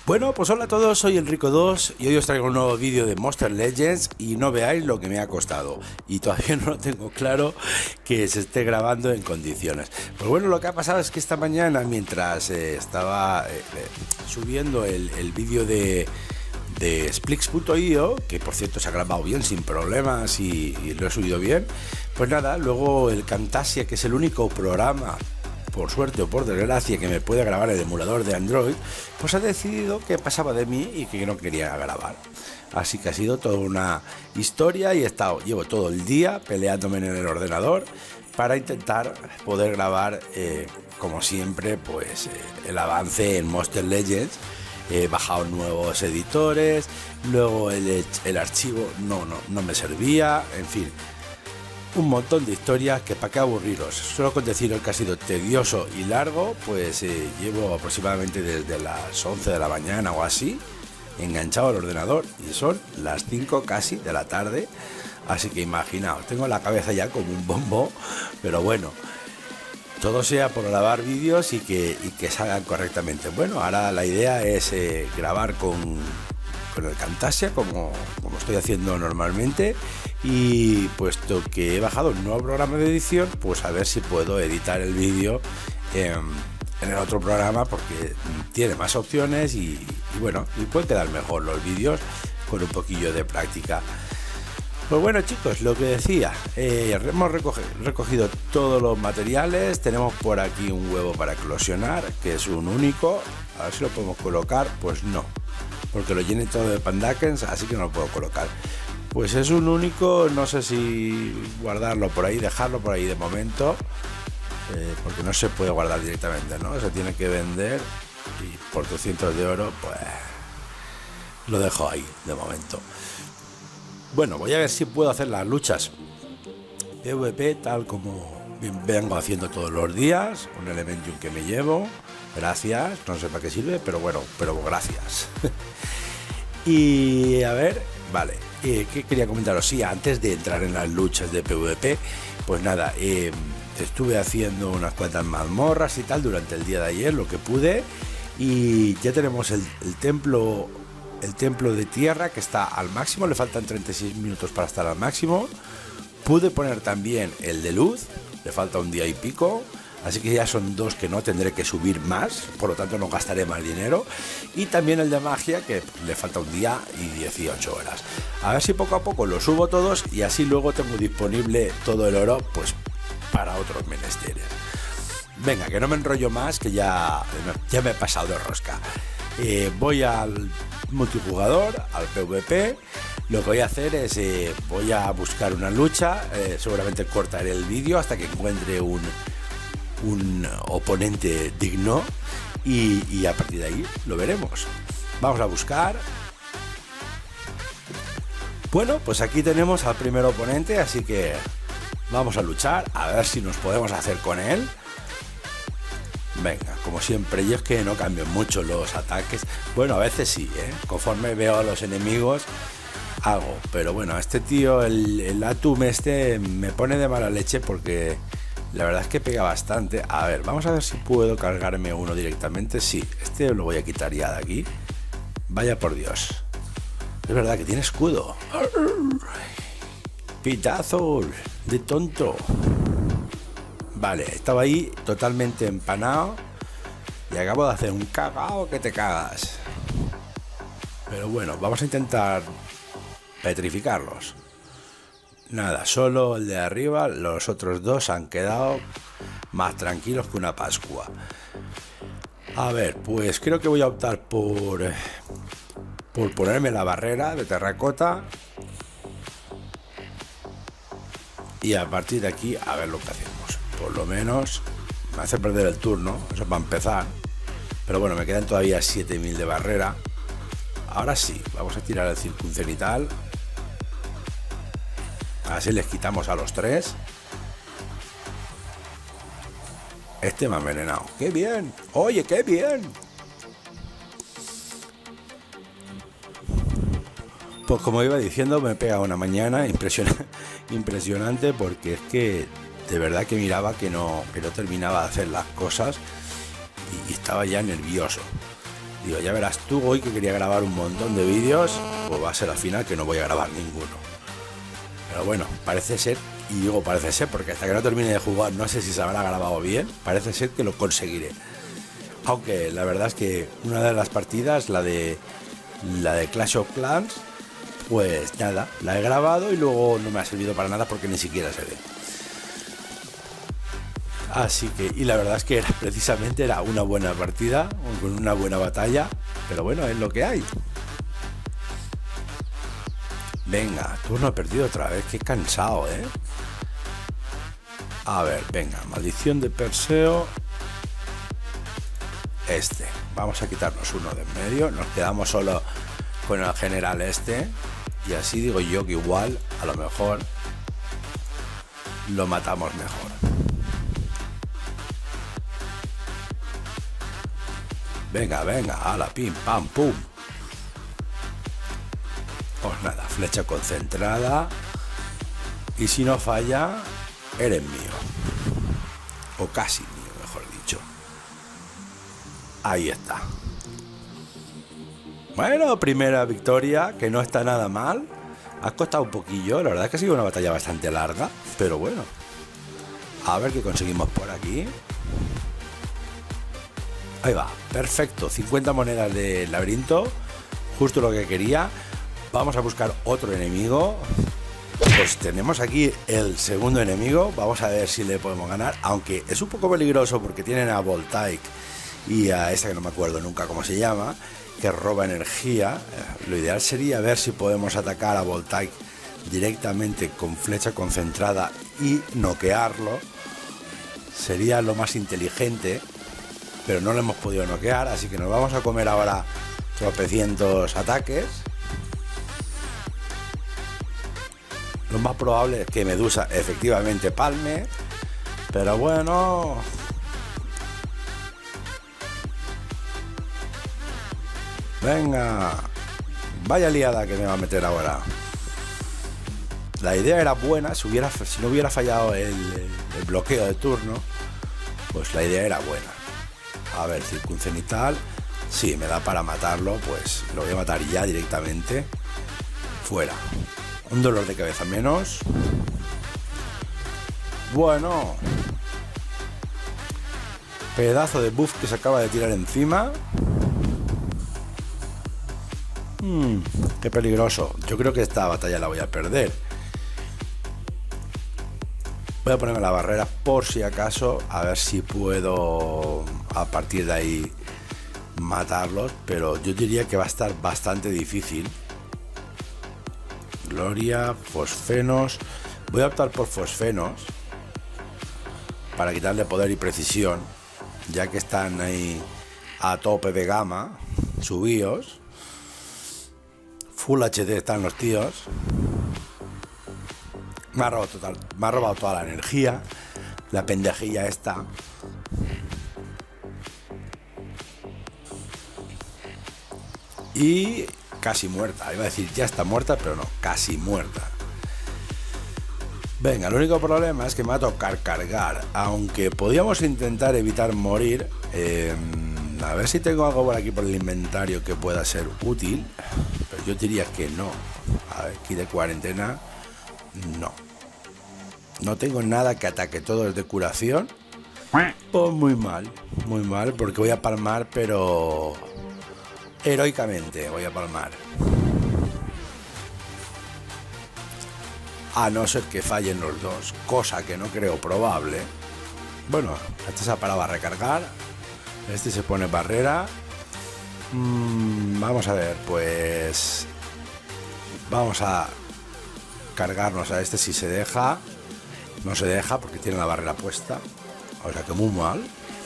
Bueno, pues hola a todos, soy Enrico2 y hoy os traigo un nuevo vídeo de Monster Legends y no veáis lo que me ha costado y todavía no lo tengo claro que se esté grabando en condiciones. Pues bueno, lo que ha pasado es que esta mañana mientras estaba subiendo el vídeo de Splix.io, que por cierto se ha grabado bien sin problemas y lo he subido bien, pues nada, luego el Camtasia, que es el único programa, por suerte o por desgracia, que me puede grabar el emulador de Android, pues ha decidido que pasaba de mí y que no quería grabar. Así que ha sido toda una historia y llevo todo el día peleándome en el ordenador para intentar poder grabar, como siempre, pues el avance en Monster Legends. He bajado nuevos editores, luego el archivo no me servía, en fin. Un montón de historias que para qué aburriros. Solo con deciros que ha sido tedioso y largo, pues llevo aproximadamente desde las 11 de la mañana o así enganchado al ordenador y son las 5 casi de la tarde, así que imaginaos, tengo la cabeza ya como un bombo, pero bueno, todo sea por grabar vídeos y que salgan correctamente. Bueno, ahora la idea es grabar con el Camtasia como estoy haciendo normalmente, y puesto que he bajado un nuevo programa de edición, pues a ver si puedo editar el vídeo en el otro programa, porque tiene más opciones y bueno, y pueden quedar mejor los vídeos con un poquillo de práctica. Pues bueno, chicos, lo que decía, hemos recogido todos los materiales. Tenemos por aquí un huevo para eclosionar, que es un único. A ver si lo podemos colocar. Pues no, porque lo llené todo de pandakens, así que no lo puedo colocar. Pues es un único, no sé si guardarlo por ahí, dejarlo por ahí de momento, porque no se puede guardar directamente, ¿no? Se tiene que vender y por 200 de oro, pues lo dejo ahí de momento. Bueno, voy a ver si puedo hacer las luchas PvP tal como vengo haciendo todos los días, un Elementum que me llevo. Gracias, no sé para qué sirve, pero bueno, pero gracias. Y a ver, vale, ¿qué quería comentaros? Sí, antes de entrar en las luchas de PvP, pues nada, estuve haciendo unas cuantas mazmorras y tal durante el día de ayer, lo que pude, y ya tenemos el templo de tierra, que está al máximo, le faltan 36 minutos para estar al máximo. Pude poner también el de luz, le falta un día y pico, así que ya son dos que no tendré que subir más, por lo tanto no gastaré más dinero. Y también el de magia, que le falta un día y 18 horas. A ver si poco a poco los subo todos y así luego tengo disponible todo el oro, pues para otros menesteres. Venga, que no me enrollo más, que ya me he pasado de rosca. Voy al multijugador, al PvP. Lo que voy a hacer es voy a buscar una lucha, seguramente cortaré el vídeo hasta que encuentre un oponente digno y a partir de ahí lo veremos. Vamos a buscar. Bueno, pues aquí tenemos al primer oponente, así que vamos a luchar, a ver si nos podemos hacer con él. Venga, como siempre, yo es que no cambio mucho los ataques. Bueno, a veces sí, conforme veo a los enemigos hago. Pero bueno, este tío, el Atum me pone de mala leche porque la verdad es que pega bastante. A ver, vamos a ver si puedo cargarme uno directamente. Sí, este lo voy a quitar ya de aquí. Vaya por Dios. Es verdad que tiene escudo. Pitazo de tonto. Vale, estaba ahí totalmente empanado y acabo de hacer un cagao que te cagas. Pero bueno, vamos a intentar petrificarlos. Nada, solo el de arriba, los otros dos han quedado más tranquilos que una Pascua. A ver, pues creo que voy a optar por ponerme la barrera de terracota y a partir de aquí a ver lo que hacemos. Por lo menos me hace perder el turno, eso para empezar. Pero bueno, me quedan todavía 7000 de barrera. Ahora sí, vamos a tirar el circuncenital. Así les quitamos a los tres. Este me ha envenenado. ¡Qué bien! ¡Oye, qué bien! Pues como iba diciendo, me pega una mañana impresionante, porque es que de verdad que miraba que no terminaba de hacer las cosas y estaba ya nervioso. Digo, ya verás tú, hoy que quería grabar un montón de vídeos, pues va a ser al final que no voy a grabar ninguno. Pero bueno, parece ser, y digo parece ser, porque hasta que no termine de jugar no sé si se habrá grabado bien, parece ser que lo conseguiré. Aunque la verdad es que una de las partidas, la de Clash of Clans, pues nada, la he grabado y luego no me ha servido para nada porque ni siquiera se ve. Así que, y la verdad es que precisamente era una buena partida, con una buena batalla, pero bueno, es lo que hay. Venga, turno perdido otra vez, qué cansado, ¿eh? A ver, venga, maldición de Perseo. Vamos a quitarnos uno de en medio, nos quedamos solo con el general y así digo yo que igual, a lo mejor, lo matamos mejor. Venga, venga, ala, pim, pam, pum. Pues nada, flecha concentrada. Y si no falla, eres mío. O casi mío, mejor dicho. Ahí está. Bueno, primera victoria, que no está nada mal. Ha costado un poquillo, la verdad es que ha sido una batalla bastante larga, pero bueno. A ver qué conseguimos por aquí. Ahí va, perfecto, 50 monedas de laberinto, justo lo que quería. Vamos a buscar otro enemigo. Pues tenemos aquí el segundo enemigo, vamos a ver si le podemos ganar, aunque es un poco peligroso porque tienen a Voltaic y a esa que no me acuerdo nunca cómo se llama, que roba energía. Lo ideal sería ver si podemos atacar a Voltaic directamente con flecha concentrada y noquearlo. Sería lo más inteligente, pero no lo hemos podido noquear, así que nos vamos a comer ahora tropecientos ataques. Lo más probable es que Medusa efectivamente palme, pero bueno. Venga, vaya liada que me va a meter ahora. La idea era buena, si no hubiera fallado el bloqueo de turno, pues la idea era buena. A ver, circuncenital, sí, me da para matarlo, pues lo voy a matar ya directamente. Fuera. Un dolor de cabeza menos. Bueno. Pedazo de buff que se acaba de tirar encima. Qué peligroso. Yo creo que esta batalla la voy a perder. Voy a ponerme la barrera por si acaso, a ver si puedo a partir de ahí matarlos, pero yo diría que va a estar bastante difícil. Gloria, fosfenos. Voy a optar por fosfenos para quitarle poder y precisión, ya que están ahí a tope de gama, subidos. Full HD están los tíos. Me ha robado toda la energía. La pendejilla esta. Y casi muerta. Iba a decir ya está muerta, pero no, casi muerta. Venga, el único problema es que me va a tocar cargar. Aunque podíamos intentar evitar morir. A ver si tengo algo por aquí por el inventario que pueda ser útil. Pero yo diría que no. A ver, aquí de cuarentena. No. No tengo nada que ataque, todo es de curación. Pues muy mal, porque voy a palmar, pero heroicamente voy a palmar. A no ser que fallen los dos, cosa que no creo probable. Bueno, este se ha parado a recargar. Este se pone barrera. Vamos a ver, pues vamos a cargarnos a este si se deja. No se deja porque tiene la barrera puesta. O sea que muy mal.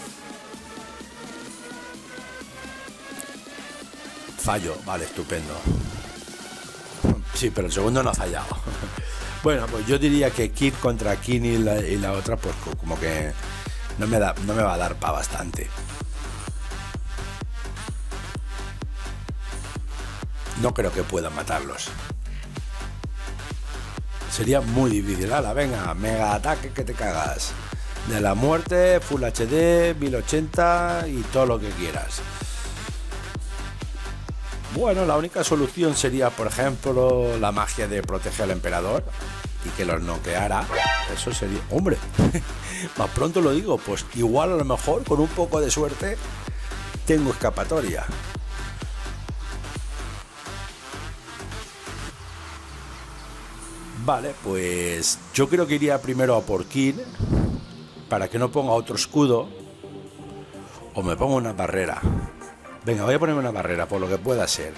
Fallo, vale, estupendo. Sí, pero el segundo no ha fallado. Bueno, pues yo diría que Kid contra Kin y la otra, pues como que no me va a dar para bastante. No creo que puedan matarlos. Sería muy difícil. Ala, venga, mega ataque que te cagas. De la muerte, Full HD, 1080 y todo lo que quieras. Bueno, la única solución sería, por ejemplo, la magia de proteger al emperador y que los noqueara. Eso sería... ¡Hombre! Más pronto lo digo, pues igual a lo mejor, con un poco de suerte, tengo escapatoria. Vale, pues yo creo que iría primero a por King, para que no ponga otro escudo, o me pongo una barrera. Venga, voy a ponerme una barrera, por lo que pueda ser.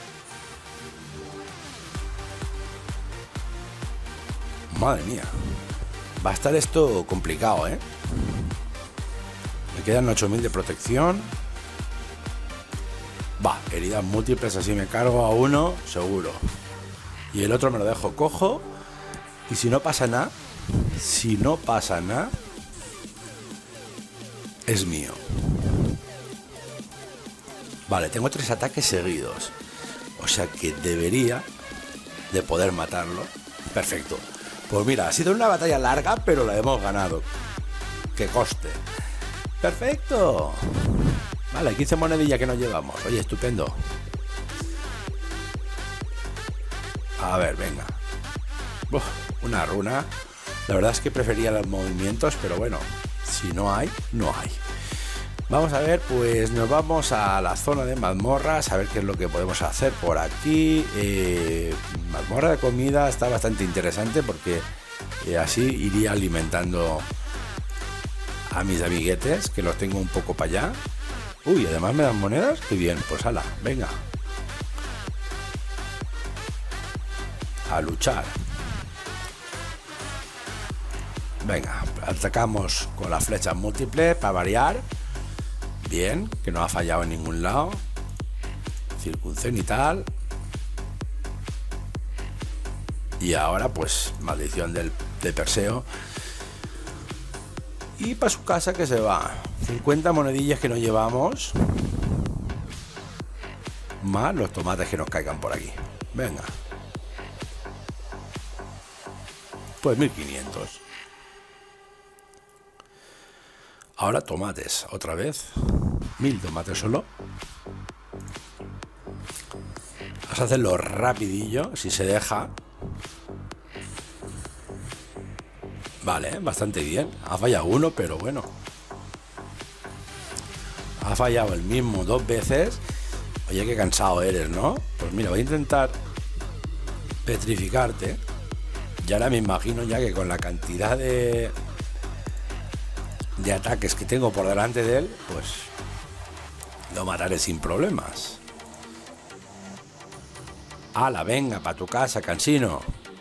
Madre mía. Va a estar esto complicado, ¿eh? Me quedan 8000 de protección. Va, heridas múltiples, así me cargo a uno, seguro. Y el otro me lo dejo cojo. Y si no pasa nada, es mío. Vale, tengo 3 ataques seguidos. O sea que debería de poder matarlo. Perfecto. Pues mira, ha sido una batalla larga, pero la hemos ganado. Que coste. Perfecto. Vale, 15 monedillas que nos llevamos. Oye, estupendo. A ver, venga. Uf, una runa. La verdad es que prefería los movimientos, pero bueno, si no hay, no hay. Vamos a ver, pues nos vamos a la zona de mazmorras, a ver qué es lo que podemos hacer por aquí. Mazmorra de comida está bastante interesante porque así iría alimentando a mis amiguetes, que los tengo un poco para allá. Uy, además me dan monedas, qué bien, pues ala, venga. A luchar. Venga, atacamos con las flechas múltiples para variar. Bien, que no ha fallado en ningún lado. Circuncenital. Y ahora pues maldición de Perseo. Y para su casa que se va. 50 monedillas que nos llevamos. Más los tomates que nos caigan por aquí. Venga. Pues 1500. Ahora tomates, otra vez. 1000 tomates solo. Vas a hacerlo rapidillo, si se deja. Vale, bastante bien. Ha fallado uno, pero bueno. Ha fallado el mismo 2 veces. Oye, qué cansado eres, ¿no? Pues mira, voy a intentar petrificarte. Y ahora me imagino ya que con la cantidad de ataques que tengo por delante de él, pues lo mataré sin problemas. ¡Hala, venga, para tu casa, cansino!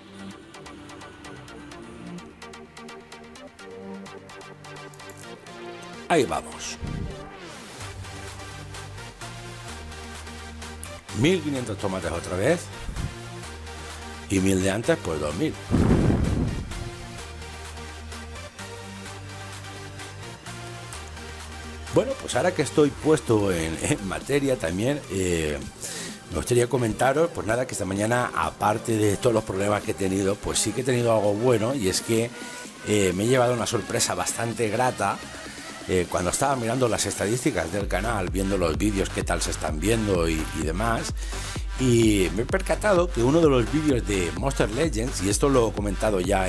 Ahí vamos. 1500 tomates otra vez. Y 1000 de antes, pues 2000. Bueno, pues ahora que estoy puesto en materia también, me gustaría comentaros, pues nada, que esta mañana, aparte de todos los problemas que he tenido, pues sí que he tenido algo bueno, y es que me he llevado una sorpresa bastante grata. Cuando estaba mirando las estadísticas del canal, viendo los vídeos, qué tal se están viendo y demás, y me he percatado que uno de los vídeos de Monster Legends, y esto lo he comentado ya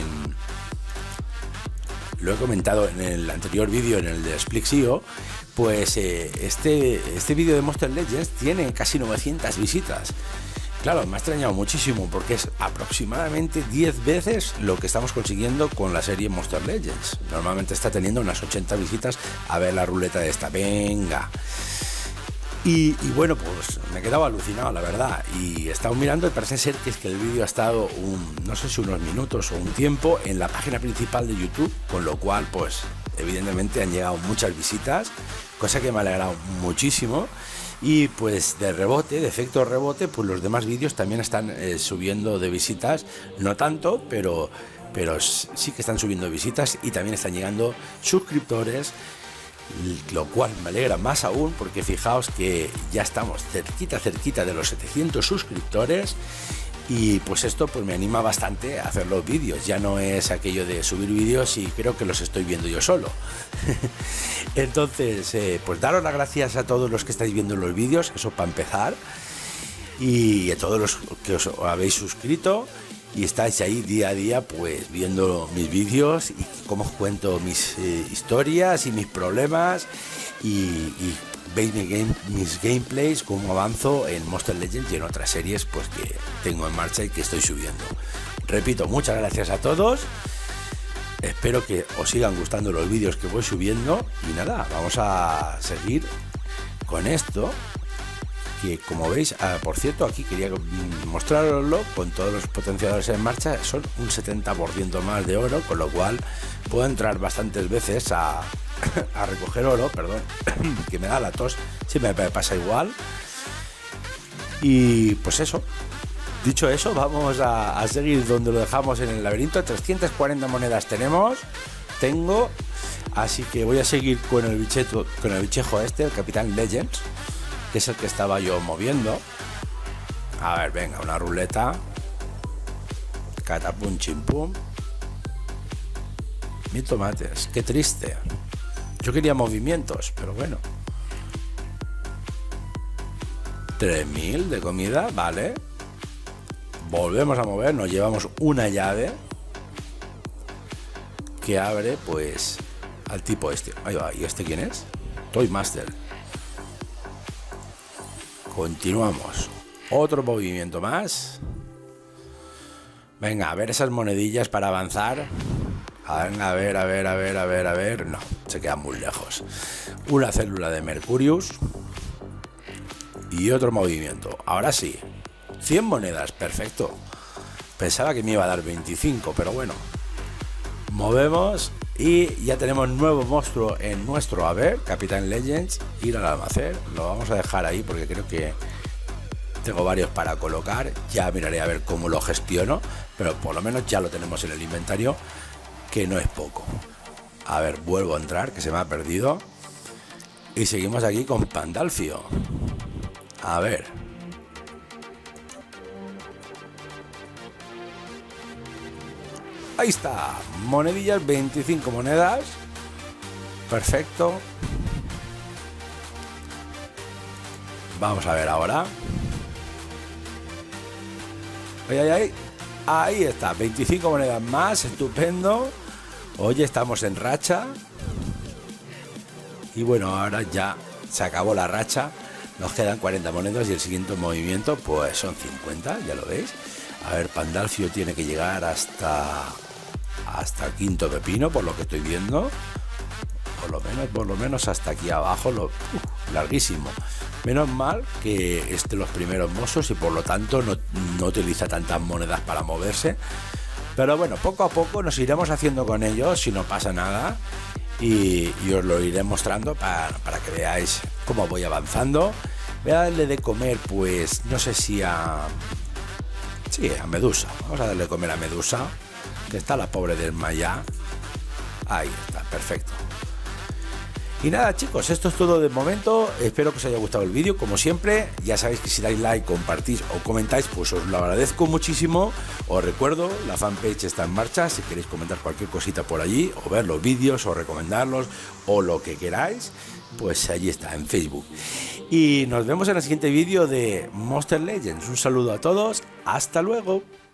lo he comentado en el anterior vídeo, en el de Splixio, pues este vídeo de Monster Legends tiene casi 900 visitas. Claro, me ha extrañado muchísimo porque es aproximadamente 10 veces lo que estamos consiguiendo con la serie Monster Legends. Normalmente está teniendo unas 80 visitas. A ver la ruleta de esta, venga. Y bueno, pues me he quedado alucinado, la verdad. Y he estado mirando y parece ser que es que el vídeo ha estado, no sé si unos minutos o un tiempo en la página principal de YouTube, con lo cual, pues, evidentemente han llegado muchas visitas, cosa que me ha alegrado muchísimo. Y pues de rebote, de efecto rebote, pues los demás vídeos también están subiendo de visitas, no tanto, pero sí que están subiendo visitas y también están llegando suscriptores, lo cual me alegra más aún porque fijaos que ya estamos cerquita de los 700 suscriptores. Y pues esto pues me anima bastante a hacer los vídeos. Ya no es aquello de subir vídeos y creo que los estoy viendo yo solo. Entonces, pues daros las gracias a todos los que estáis viendo los vídeos, eso para empezar. y a todos los que os habéis suscrito y estáis ahí día a día pues viendo mis vídeos y cómo os cuento mis historias y mis problemas y veis mis gameplays, cómo avanzo en Monster Legends y en otras series pues que tengo en marcha y que estoy subiendo. Repito, muchas gracias a todos. Espero que os sigan gustando los vídeos que voy subiendo y nada, vamos a seguir con esto que, como veis, por cierto, aquí quería mostraroslo con todos los potenciadores en marcha. Son un 70% más de oro, con lo cual puedo entrar bastantes veces a recoger oro, perdón, que me da la tos, siempre me pasa igual. Y pues eso, dicho eso, vamos a seguir donde lo dejamos, en el laberinto. 340 monedas tengo, así que voy a seguir con el bichejo este, el Capitán Legends, que es el que estaba yo moviendo. A ver, venga, una ruleta, catapum chimpum. Mil tomates, qué triste. Yo quería movimientos, pero bueno. 3000 de comida, vale. Volvemos a mover, nos llevamos una llave que abre pues al tipo este. Ahí va, ¿y este quién es? Toy Master. Continuamos. Otro movimiento más. Venga, a ver esas monedillas para avanzar. A ver. No, se quedan muy lejos. Una célula de Mercurius. Y otro movimiento. Ahora sí. 100 monedas, perfecto. Pensaba que me iba a dar 25, pero bueno. Movemos y ya tenemos nuevo monstruo en nuestro haber, Capitán Legends. Ir al almacén, lo vamos a dejar ahí porque creo que tengo varios para colocar. Ya miraré a ver cómo lo gestiono, pero por lo menos ya lo tenemos en el inventario, que no es poco. A ver, vuelvo a entrar, que se me ha perdido. Y seguimos aquí con Pandalfio. A ver. Ahí está, monedillas, 25 monedas. Perfecto. Vamos a ver ahora. Ahí está, 25 monedas más, estupendo. Oye, estamos en racha. Y bueno, ahora ya se acabó la racha. Nos quedan 40 monedas y el siguiente movimiento pues son 50, ya lo veis. A ver, Pandalfio tiene que llegar hasta el quinto pepino, por lo que estoy viendo. Por lo menos hasta aquí abajo, larguísimo. Menos mal que es de los primeros mozos y por lo tanto no utiliza tantas monedas para moverse. Pero bueno, poco a poco nos iremos haciendo con ellos si no pasa nada. Y os lo iré mostrando para que veáis cómo voy avanzando. Voy a darle de comer, pues no sé si a Medusa. Vamos a darle de comer a Medusa, que está la pobre desmayada. Ahí está, perfecto. Y nada, chicos, esto es todo de momento. Espero que os haya gustado el vídeo. Como siempre, ya sabéis que si dais like, compartís o comentáis, pues os lo agradezco muchísimo. Os recuerdo, la fanpage está en marcha. Si queréis comentar cualquier cosita por allí, o ver los vídeos, o recomendarlos, o lo que queráis, pues allí está, en Facebook. Y nos vemos en el siguiente vídeo de Monster Legends. Un saludo a todos. Hasta luego.